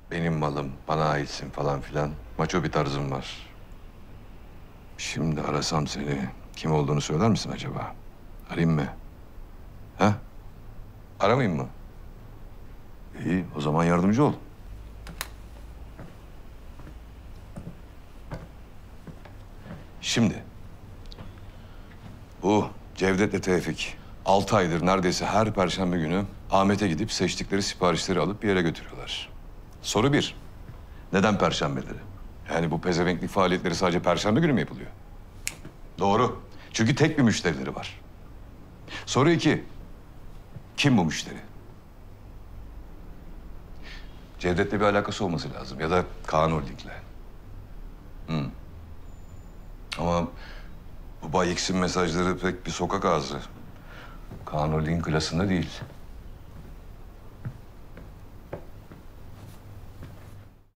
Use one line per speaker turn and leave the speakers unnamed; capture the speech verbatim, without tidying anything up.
benim malım, bana aitsin falan filan. Maço bir tarzım var. Şimdi arasam seni, kim olduğunu söyler misin acaba? Arayayım mı? Ha? Aramayayım mı? İyi, o zaman yardımcı ol. Şimdi, bu Cevdet'le Tevfik altı aydır neredeyse her perşembe günü Ahmet'e gidip seçtikleri siparişleri alıp bir yere götürüyorlar. Soru bir, neden perşembeleri? Yani bu pezevenklik faaliyetleri sadece perşembe günü mü yapılıyor? Doğru, çünkü tek bir müşterileri var. Soru iki, kim bu müşteri? Cevdet'le bir alakası olması lazım ya da Kaan Holding'le. Hı. Ama bu Bay X'in mesajları pek bir sokak ağzı. Kaan Holding'in klasında değil.